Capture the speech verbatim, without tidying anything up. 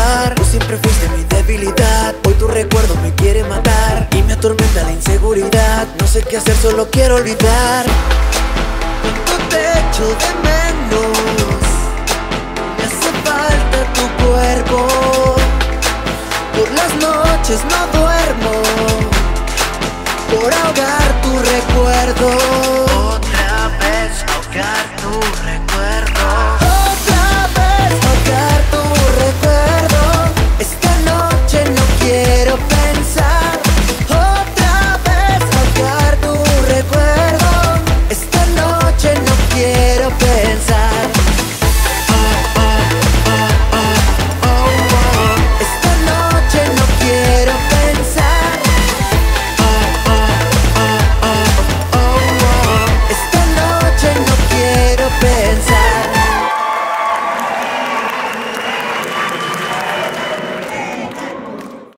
salvar. Tú siempre fuiste mi debilidad, hoy tu recuerdo me quiere matar y me atormenta la inseguridad. No sé qué hacer, solo quiero olvidar. Cuánto te echo de menos, me hace falta tu cuerpo. Por las noches no duermo, por ahogar tu recuerdo. Otra vez ahogar tu recuerdo.